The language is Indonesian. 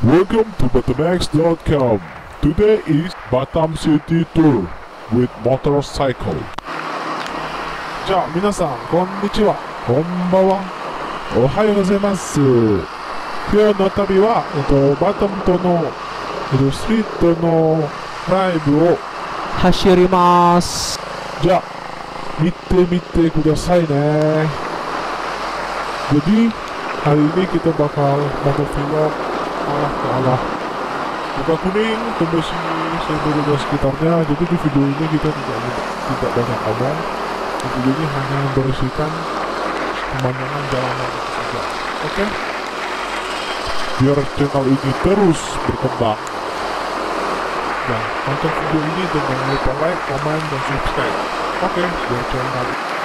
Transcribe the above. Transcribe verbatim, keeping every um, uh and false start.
Welcome to Batamax dot com. Today is Batam City Tour with motorcycle. じゃあ皆さんこんにちは、こんばんは、おはようございます。今日の旅は、えっと、バタムとの、えっと、ストリートのライブを走ります。 じゃあ見てみてくださいね。Jadi hari ini kita bakal motovlog arah ke arah Kuda Kuning, tembus Sendiri dan sekitarnya. Jadi di video ini kita tidak tidak banyak ngomong. Di video ini hanya memberisikan pemandangan jalanan itu saja. Oke? Okay? Biar channel ini terus berkembang. Dan tonton video ini dan jangan lupa like, comment, dan subscribe. Oke, okay, biar channel